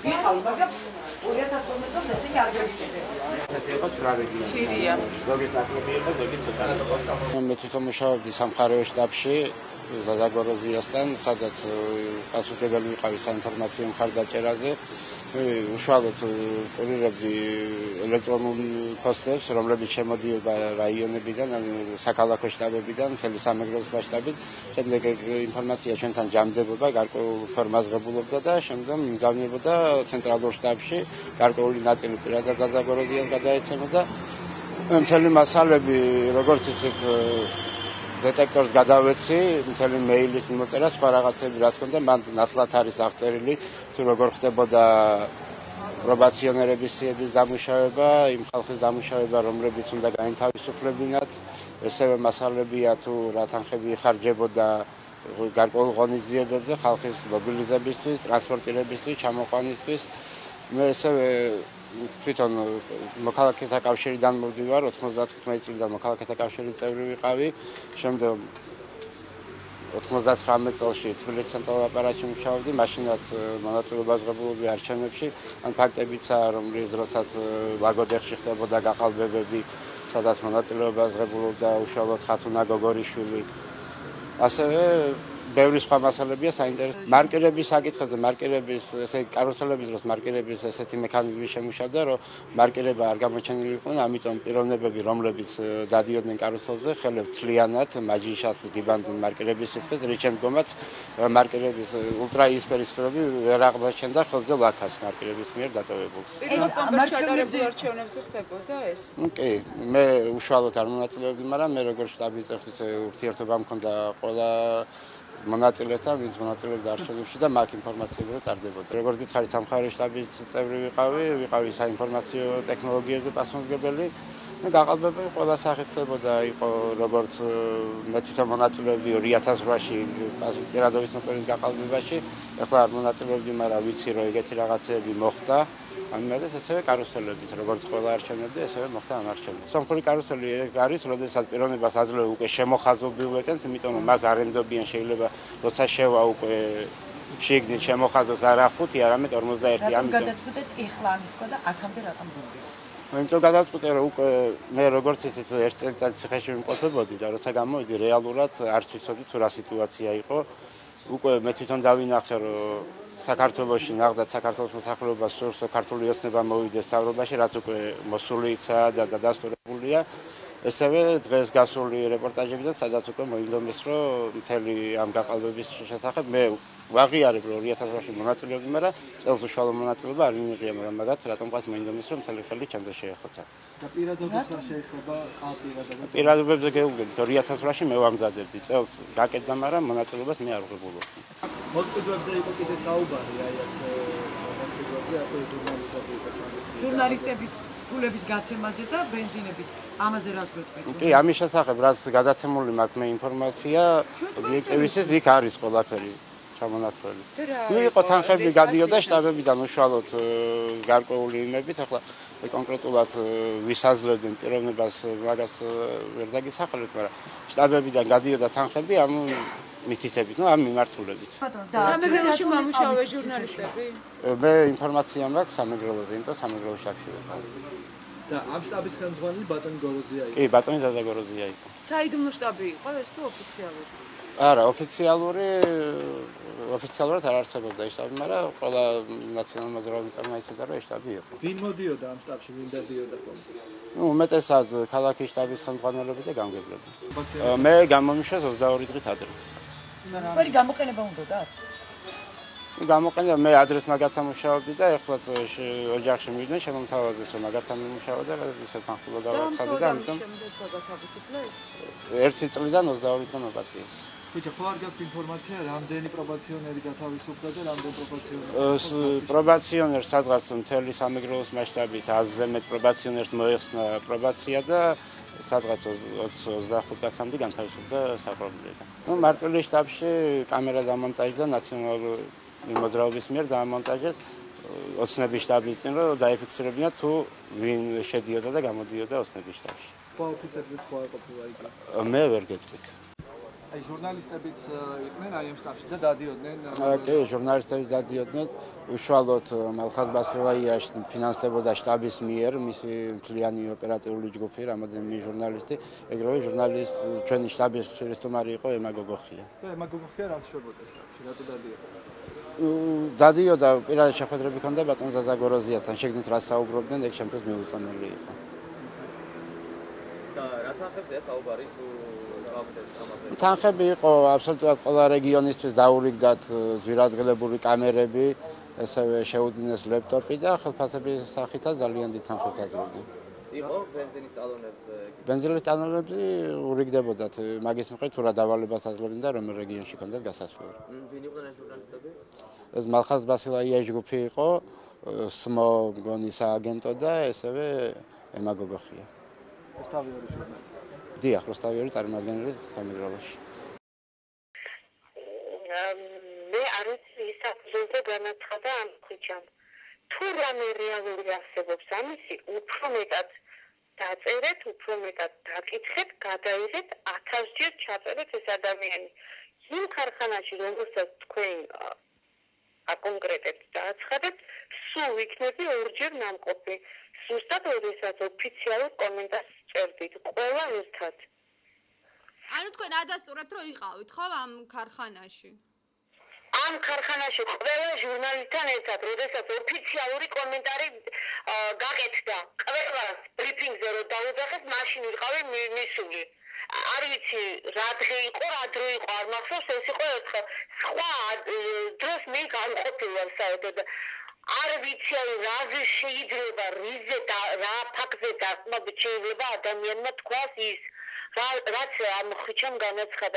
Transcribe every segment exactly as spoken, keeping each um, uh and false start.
ვიხავ, მაგრამ ორი ათას ორმოცი წელს ესენი არ გეკითხებია. ესეთი იყო ცხრა რეგიონი. ხირია. ზოგის ნაკლები იყო, ზოგის ცოტა. მე თვითონ მუშაობდი სამხარეო შტაბში ზაგოროზიასთან, სადაც პასუხისმგებელი ვიყავი საინფორმაციო მხარდაჭერაზე. უშუალოდ კურირებდი ელექტრონულ პოსტებს, რომლებიც შემოდიოდა რაიონებიდან, საქალაქო შტაბებიდან, მთელი სამეგრელოს მასშტაბით. შემდეგ ინფორმაცია ჩვენთან ჯამდებოდა, გარკვეულ ფორმას ღებულობდა და შემდგომ იმგავნებოდა ცენტრალურ შტაბში, გარკვეული ნაწილი პირადად ზაგოროზიას გადაეცემოდა. მთელი მასალები, როგორც იცით, დეტექტორს გადავეცი, მთელი მეილის მიმოწერა, სხვა რაღაცები რა თქმა უნდა, მან ნათლად არის აღწერილი, თუ როგორ ხდებოდა პრობაციონერების სიების დამუშავება, იმ ხალხის დამუშავება, რომლებიც უნდა გაინთავისუფლებინათ, ესევე მასალებია თუ რა თანხები იხარჯებოდა გარკვეულ ღონისძიებებზე, ხალხის მობილიზებისთვის, ტრანსპორტირებისთვის, ჩამოყვანისთვის. მე ესევე თვითონ მოქალაქეთა კავშირიდან მოვდივარ, ოთხმოცდათხუთმეტი წლიდან მოქალაქეთა კავშირის წევრი ვიყავი, შემდეგ ოთხმოცდაცხრამეტ წელში თბილისის ცენტრალურ აპარატში მუშაობდი, მაშინაც მონაწილეობას ღებულობდი არჩევნებში, ან ფაქტებიცაა, რომ რის დროსაც ლაგოდეხში ხდებოდა გაყალბებები, სადაც მონაწილეობას ღებულობდა უშუალოდ ხათუნა გოგორიშვილი. ასევე ბევრი სხვა მასალებია საინტერესო. მარკირების საკითხებზე, მარკირების, ესე კარუსელების დროს მარკირების ესეთი მექანიზმი შემუშავდა, რომ მარკირება არ გამოჩენილი იყვნენ, ამიტომ პიროვნებები, რომლებიც დადიოდნენ კარუსელზე, ხელებს თლიანად, მაჯიშად გიბანდნენ მარკირების სიტყვით, რის შემდგომაც მარკირების ულტრაიისფერი სხივები ვერ აღმოჩნდა ხელზე ლაქას მარკირების მიერ დატოვებულს. მარკირების არჩევნებზე ხდებოდა ეს? კი, მე უშუალოდ არ მონაწილეობდი, მაგრამ მე როგორც შტაბის წევრის ურთიერთობა მქონდა ყველა მონაწილეთან, ვინც მონაწილეობდა არჩევნებში და მაგ ინფორმაციები რო ტარდებოდა. როგორც გითხარით, სამხარეო შტაბის წევრი ვიყავი, ვიყავი საინფორმაციო ტექნოლოგიებზე პასუხისმგებელი. მე გაყალბებები ყველა სახით ხდებოდა, იყო როგორც მე თვითონ მონაწილეობდი ორი ათას რვაში პირადობის ნოტარის გაყალბებაში, ეხლა არ მონაწილეობდი, მაგრამ ვიცი რომ ეგეთი რაღაცები მოხდა. ამიტომ ესევე კარუსელებით, როგორც ყველა არჩევნებზე, ესევე მოხდა ამ არჩევნებში. სომხური კარუსელი არის, როდესაც პიროვნებას აძლევ უკვე შემოხაზობილვეთენს, იმიტომ რომ მას არ ენდობიან, შეიძლება როცა შევა უკვე შიგნით შემოხაზოს არა ხუთი, არამედ ორმოცდაერთი. ამიტომ გადაწყვეტეთ ეხლა ამის ყო და აქამდე რატომ გუნდია? ამიტომ გადაწყვეტე რომ უკვე მე როგორც იცით ერთ წელიწად ციხეში ვიმყოფებოდი და როცა გამოვიდი რეალურად არც ვიცოდი თუ რა სიტუაცია იყო. უკვე მე თვითონ დავინახე რომ საქართველოში ნახდა საქართველოს მოსახლეობას სურს ქართული ოცნება მოვიდეს მთავრობაში, რაც უკვე მოსულიც და დადასტურებულია. ესევე დღეს გასული რეპორტაჟებიდან, სადაც უკვე მოინდომეს, რომ მთელი ამ გაყალბების შესახებ მე ვაღიარებ, რომ ორი ათას რვაში მონაწილეობდი, მაგრამ წელს უშუალო მონაწილეობა არ მიმიღია, მაგრამ მაგათ რატომღაც მოინდომეს, რომ მთელი ხელი ჩემზე შეეხოცა. და პირადობებს არ შეეხება ხალ პირადობებს? პირადობებზე გეუბნებით, ორი ათას რვაში მე ვამზადებდი, წელს გაკეთდა, მაგრამ მონაწილეობას მე არ ვღებულობდი. მოსყიდვებზე იყო კიდე საუბარი, აი აქ მოსყიდვებზე ასევე ჟურნალისტები იყო. ჟურნალისტების ფულების გაცემაზე და ბენზინების ამაზე რას გვეტყვით? კი, ამის შესახებ რაც გადაცემული მაქვს მე ინფორმაცია, ობიექტივისის იქ არის ყველაფერი ჩამონათვლელი. ნუ იყო თანხები გადიოდა შტაბებიდან უშუალოდ გარკვეული იმებით, ახლა კონკრეტულად ვისაძლევდნენ პიროვნებას მაგას ვერ დაგისახელებთ, მაგრამ შტაბებიდან გადიოდა თანხები ამ მითითებით, ნუ ამ მიმართულებით. სამეგრელოში მომუშავე ჟურნალისტები? მე ინფორმაცია მაქვს სამეგრელოზე, იმიტომ სამეგრელო შტაბში ვიყავ. და ამ შტაბის ხელმძღვანელი ბატონი გოროზია იყო. კი, ბატონი ზაგოროზია იყო. საიდუმლო შტაბი იყო ეს თუ ოფიციალური? არა, ოფიციალური ოფიციალურად არ არსებობდა ეს შტაბი, მაგრამ ყველა ნაციონალური მოძრაობის წარმომადგენელი და ეს შტაბი იყო. ვინ მოდიოდა ამ შტაბში, ვინ დადიოდა ხოლმე? ნუ უმეტესად ქალაქის შტაბის ხელმძღვანელები და გამგებლები. მე გამომიშვა ოცდაორი დღით ადრე. ყველი გამოყენება უნდათ? გამოყენება მე ადრეს მაგათთან მუშაობდი და ეხლა ოჯახში მივიდნენ, შემომთავაზეს რომ მაგათთან მიმუშავა და ისე თანხმობა გავაცხადე და ამიტომ ერთი წლიდან ოცდაორი დღე მოვაწიეს. ბიჭო, ხო არ გაქვთ ინფორმაცია, რამდენი პრობაციონერი გათავისუფლდა და რამდენი პრობაციონერი? პრობაციონერს სადღაც მთელი სამეგრელოს მასშტაბით ათზე მეტ პრობაციონერს მოეხსნა პრობაცია და სადღაც ოცდახუთ კაცამდე განთავისუფლდა საპრობლემოდან. ნუ მარტვილის შტაბში კამერა დამონტაჟდა ნაციონალური მოძრაობის მიერ დამონტაჟეს ოცნების შტაბის წინ, რომ დაიფიქსირებინა თუ ვინ შედიოდა და გამოდიოდა ოცნების შტაბში. სხვა ოფისებზეც სხვა ყოფილა იგი? მე ვერ გეტყვით. აი ჟურნალისტებიც იყვნენ აი ამ შტაბში და დადიოდნენ. კი, ჟურნალისტები დადიოდნენ. უშუალოდ მალხაზ ბასილაიას ფინანსდებოდა შტაბის მიერ მისი მთლიანი ოპერატიული ჯგუფი, რამოდენიმე ჟურნალისტი, ეგრევე ჟურნალისტ ჩვენი შტაბის ხშირი სტუმარი იყო ემა გოგოხია. და ემა გოგოხია რას შვებოდა შტაბში, რატო დადიოდა? დადიოდა პირადი შეხვედრები ჰქონდა ბატონ ზაზაგოროზიასთან, შეგნით რას საუბრობდნენ, ეგ შემთხვევით მიუწონელი იყო. და რა თანხებზეა საუბარი თუ თანხები იყო აბსოლუტურად ყველა რეგიონისთვის დაურიგდათ ძვირადღირებული კამერები, ასევე შეუდგინეს ლეპტოპი და ხელფასების სახითაც ძალიან დიდ თანხებს აძლევდნენ. იყო ბენზინის ტალონებზე? ბენზინის ტალონებზე ურიგდებოდათ, მაგის მიხედვით თუ რა დავალებას აძლევდნენ და რომელ რეგიონში ჰქონდათ გასასვლელი. ვინ იყვნენ ეს ჟურნალისტები? ეს მალხაზ ბასილაიას ჯგუფი იყო, სმო მგონი სააგენტო და ესევე ემა გოგოხია. რუსთავიორი ჟურნალისტი. დიახ, რუსთავიორი წარმომადგენელი სამეგრელოში. მე არ ვიცი ის აბსოლუტურად განაცხადა ამ ხუჩამ. თუ რამე რეალური არსებობს ამისი, უფრო მეტად დაწერეთ, უფრო მეტად დაკითხეთ, გადაიღეთ, ათასჯერ ჩაწერეთ ეს ადამიანი. იმ ქარხანაში, რომელსაც თქვენ აკონკრეტებთ და აცხადეთ, სულ იქნება ორჯერ ნამყოფი. ზუსტად როდესაც ოფიციალურ კომენტარს წერდით, ყველა ერთად. ანუ თქვენ ადასტურებთ, რომ იყავით ხო ამ ქარხანაში? ამ ქარხანაში ყველა ჟურნალისტთან ერთად, როდესაც ოფიციალური კომენტარი გაკეთდა, ყველას ბრიფინგზე რომ დაუძახეთ, მაშინ ვიყავი მისული. არ ვიცი რა დღე იყო, რა დრო იყო, არ მახსოვს, ეს იყო ერთხელ. სხვა დროს მე გამყოფილი ვარ საერთოდ. არ ვიცი რაზე შეიძლება რიზე და რა ფაქტზე დასმობით შეიძლება ადამიანმა თქვას ის რაც ამ ხუჩამ განაცხადა.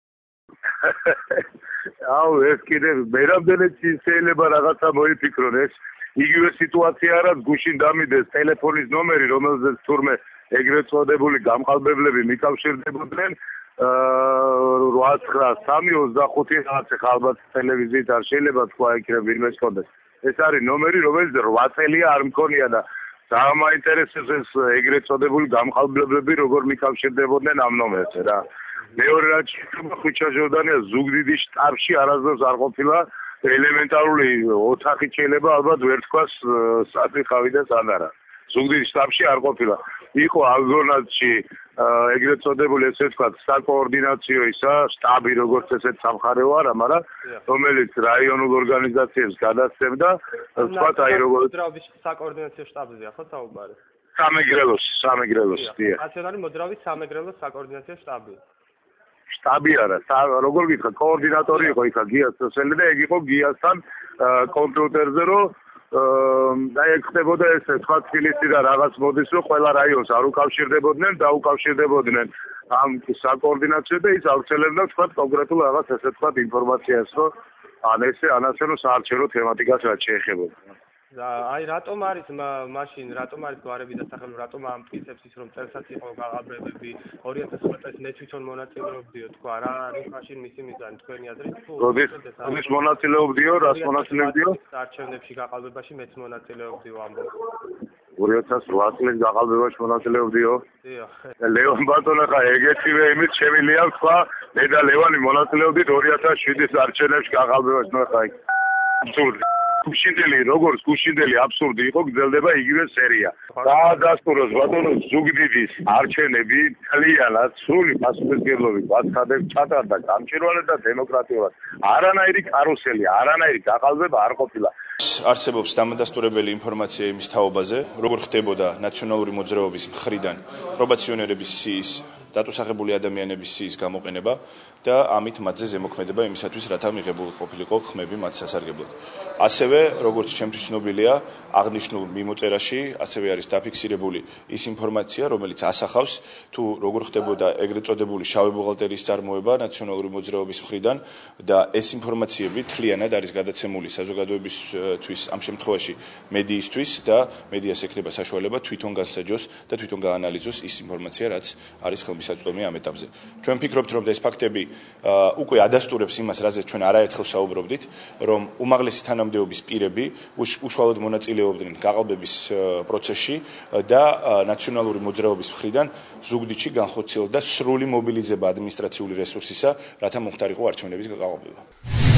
აუ ეს კიდე მე რამდენიც შეიძლება რაღაცა მოიფიქრონ ეს იგივე სიტუაცია არა გუშინ დამიდეს ტელეფონის ნომერი რომელზეც თურმე ეგრეთ წოდებული გამყალბებლები მიკავშირდებოდნენ რვა ცხრა სამი ოცდახუთი რაღაც ახლა ალბათ ტელევიზიით არ შეიძლება თქვა იქნებ ვინმეს კონდეს ეს არის ნომერი რომელიც რვა წელია არ მქონია და ძალიან მაინტერესებს ეს ეგრეთ წოდებული გამყალბებლები როგორ მიკავშირდებოდნენ ამ ნომერზე რა მეორე რაც შეიძლება ხუჩა ჟორდანია ზუგდიდის შტაბში არასდროს არ ყოფილა ელემენტარული ოთახი შეიძლება ალბათ ვერ თქვას საფიხავი და სანარა ზუგდიდის შტაბში არ ყოფილა იყო აგონაცში ეგრეთ წოდებული ესე ვთქვათ საკოორდინაციო ისა შტაბი როგორც ესეთ სამხარეო არა მაგრამ რომელიც რაიონულ ორგანიზაციებს გადასცემდა ვთქვათ აი როგორც მოძრაობის საკოორდინაციო შტაბზეა ხო საუბარი სამეგრელოს სამეგრელოს დიახ ნაციონალური მოძრაობის სამეგრელოს საკოორდინაციო შტაბი შტაბი არა როგორ გითხრა კოორდინატორი იყო იქა გიას სელი და ეგ იყო გიასთან კომპიუტერზე რომ და ეგ ხდებოდა ესე სხვა თბილისი და რაღაც მოდის რომ ყველა რაიონს არ უკავშირდებოდნენ და უკავშირდებოდნენ ამ საკოორდინაციო და ის ავრცელებდა თქვა კონკრეტულ რაღაც ესე თქვა ინფორმაციას რომ ან ესე ანასე რომ საარჩევნო თემატიკას რაც შეეხებოდა და აი რატომ არის მაშინ რატომ არის გვარები დასახელებული რატომ ამტკიცებს ის რომ წელსაც იყო გაღაბრებები ორი ათას ოცდაოთხ წელს მე თვითონ მონაწილეობდიო თქვა რა არის მაშინ მისი მიზანი თქვენი აზრით თუ როდის როდის მონაწილეობდიო რას მონაწილეობდიო არჩევნებში გაყალბებაში მეც მონაწილეობდიო ამბობ ორი ათას რვა წლის გაყალბებაში მონაწილეობდიო დიახ ლევან ბატონო ხა ეგეთივე იმით შემილია თქვა მე და ლევანი მონაწილეობდით ორი ათას შვიდის არჩევნებში გაყალბებაში ნუ ხა აბსურდი გუშინდელი როგორც გუშინდელი აბსურდი იყო გრძელდება იგივე სერია. დაადასტუროს ბატონო ზუგდიდის არჩევნები ძალიანად სრული პასუხისმგებლობით ვაცხადებს ჩატარდა გამჭვირვალედ და დემოკრატიულად. არანაირი კარუსელი, არანაირი გაყალბება არ ყოფილა. არსებობს დამადასტურებელი ინფორმაცია იმის თაობაზე, როგორ ხდებოდა ნაციონალური მოძრაობის მხრიდან პრობაციონერების სიის დატუსაღებული ადამიანების სიის გამოყენება და ამით მათზე ზემოქმედება იმისათვის, რათა მიღებული ყოფილიყო ხმები მათ სასარგებლოდ. ასევე, როგორც ჩემთვის ცნობილია, აღნიშნულ მიმოწერაში ასევე არის დაფიქსირებული ის ინფორმაცია, რომელიც ასახავს თუ როგორ ხდებოდა ეგრეთ წოდებული შავი ბუღალტერიის წარმოება ნაციონალური მოძრაობის მხრიდან და ეს ინფორმაციები თლიანად არის გადაცემული საზოგადოებისთვის, ამ შემთხვევაში მედიისთვის და მედიას ექნება საშუალება თვითონ განსაჯოს და თვითონ გაანალიზოს ის ინფორმაცია, რაც არის ხელმისაწვდომი. მისაწვდომია ამ ეტაპზე. Ჩვენ ვფიქრობთ, რომ ეს ფაქტები უკვე ადასტურებს იმას, რაზეც ჩვენ არაერთხელ საუბრობდით, რომ უმაღლესი თანამდებობის პირები უშუალოდ მონაწილეობდნენ გაყალბების პროცესში და ნაციონალური მოძრაობის მხრიდან ზუგდიდში განხორციელდა სრული მობილიზება ადმინისტრაციული რესურსისა, რათა მომხდარიყო არჩევნების გაყალბება.